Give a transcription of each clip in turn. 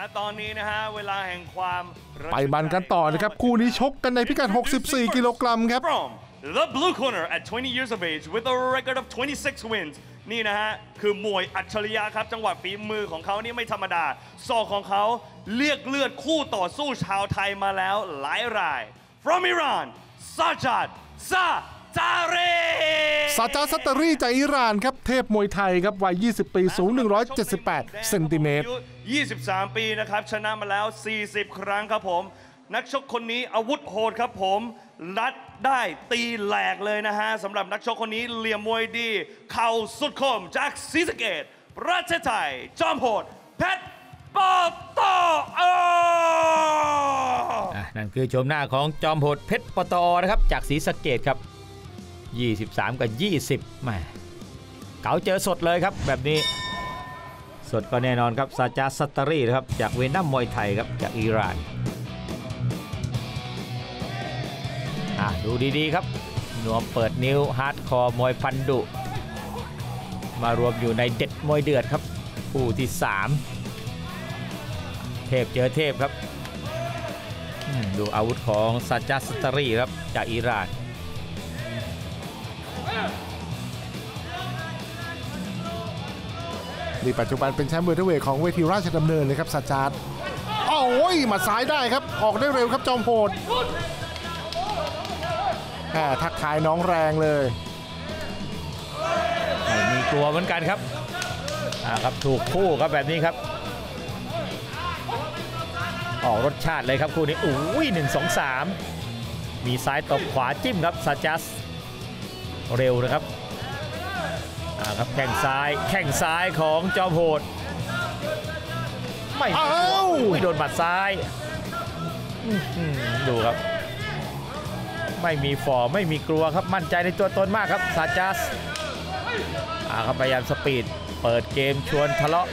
และตอนนี้นะฮะเวลาแห่งความไปมันกันต่อนะครับคู่นี้ชกกันในพิกัด64กิโลกรัมครับ From the blue corner at 20 years of age with a record of 26 wins นี่นะฮะคือมวยอัจฉริยะครับจังหวะฝีมือของเขานี่ไม่ธรรมดาศอกของเขาเรียกเลือดคู่ต่อสู้ชาวไทยมาแล้วหลายราย From Iran Sajjad Sattari ซาจาด ซัตตารีจากอิหร่านครับเทพมวยไทยครับวัย20 ปีสูง178เซนติเมตร 23 ปีนะครับชนะมาแล้ว40 ครั้งครับผมนักชกคนนี้อาวุธโหดครับผมรัดได้ตีแหลกเลยนะฮะสำหรับนักชกคนนี้เหลี่ยมมวยดีเข่าสุดคมจากศรีสะเกษประเทศไทยจอมโหดเพชรปตอ. นั่นคือชมหน้าของจอมโหดเพชรปตอ.นะครับจากศรีสะเกษครับ23 กับ 20แหมเก๋าเจอสดเลยครับแบบนี้สดก็แน่นอนครับซาจาด ซัตตารีนะครับจากเวนัมมวยไทยครับจากอิหร่านดูดีๆครับหนวมเปิดนิ้วฮาร์ดคอร์มวยฟันดุมารวมอยู่ในเด็ดมวยเดือดครับคู่ที่3เทพเจอเทพครับดูอาวุธของซาจาด ซัตตารีครับจากอิหร่านนี่ปัจจุบันเป็นแชมป์เวเธอร์เวทของเวทีราชดำเนินเลยครับซาจาดโอ้ยมาซ้ายได้ครับออกได้เร็วครับจอมโหดทักทายน้องแรงเลยไม่มีกลัวเหมือนกันครับครับถูกคู่ครับแบบนี้ครับออกรสชาติเลยครับคู่นี้1 2 3มีซ้ายตบขวาจิ้มครับซาจาดเร็วนะครับครับแข้งซ้ายของจอมโหดไม่โดนหมัดซ้ายดูครับไม่มีฝ่อไม่มีกลัวครับมั่นใจในตัวตนมากครับซาจาดครับพยายามสปีดเปิดเกมชวนทะเลาะ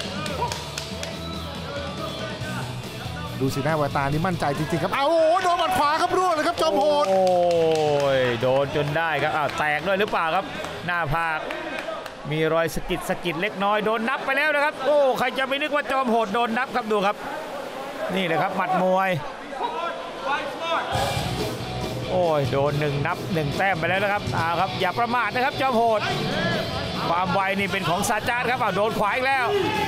ดูสีหน้าแววตานี่มั่นใจจริงๆครับโดนหมัดขวาครับร่วงเลยครับจอมโหดโดนจนได้ครับแตกด้วยหรือเปล่าครับหน้าผากมีรอยสะกิดเล็กน้อยโดนนับไปแล้วนะครับใครจะไปนึกว่าจอมโหดโดนนับครับดูครับนี่เลยครับหมัดมวยโดน1 นับ 1 แต้มไปแล้วนะครับครับอย่าประมาทนะครับจอมโหดความไวนี่เป็นของซาจาดครับโดนขวาอีกแล้ว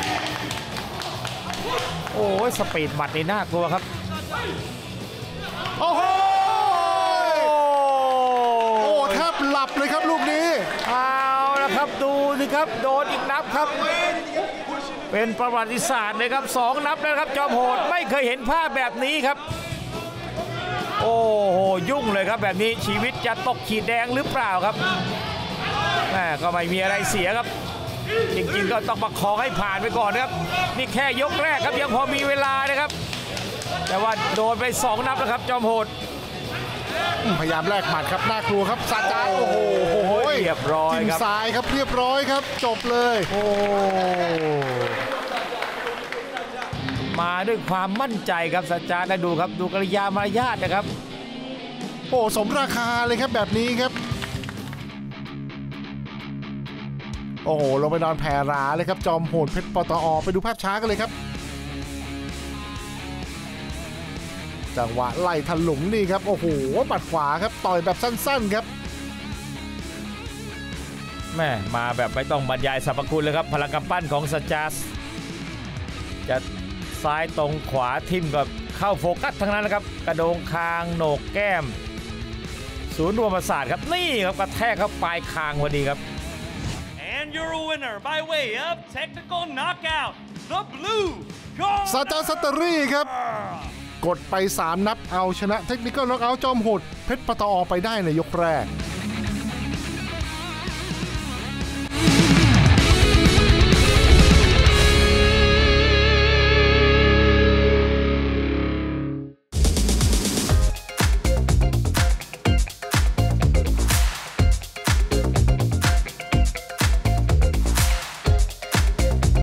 สปีดหมัดนี่น่ากลัวครับแทบหลับเลยครับลูกนี้ครับดูสิครับโดนอีกนับครับเป็นประวัติศาสตร์เลยครับ2 นับแล้วครับจอมโหดไม่เคยเห็นภาพแบบนี้ครับยุ่งเลยครับแบบนี้ชีวิตจะตกขีดแดงหรือเปล่าครับก็ไม่มีอะไรเสียครับจริงๆก็ต้องประคองให้ผ่านไปก่อนนะครับนี่แค่ยกแรกครับยังพอมีเวลานะครับแต่ว่าโดนไป2 นับแล้วครับจอมโหดพยายามแลกหมัดครับน่ากลัวครับซาจาดเรียบร้อยจิ้มครับซ้ายครับเรียบร้อยครับจบเลยมาด้วยความมั่นใจครับซาจาดดูครับดูกริยามารยาทนะครับสมราคาเลยครับแบบนี้ครับลงไปนอนแผ่ราเลยครับจอมโหดเพชรปตอ.ไปดูภาพช้ากันเลยครับจังหวะไล่ถลุงนี่ครับปัดขวาครับต่อยแบบสั้นๆครับมาแบบไม่ต้องบรรยายสรรพคุณเลยครับพลังกำปั้นของซาจาดจะซ้ายตรงขวาทิ่มกับเข้าโฟกัสทั้งนั้นนะครับกระโดงคางโหนกแก้มศูนย์รวมประสาทครับนี่ครับกระแทกเข้าปลายคางพอดีครับ And you're a winner by way of technical knockout the blue corner ซาจาด ซัตตารีครับกดไป3 นับเอาชนะเทคนิคอลน็อกเอาท์จอมโหดเพชรปตอ.ไปได้ในยกแรก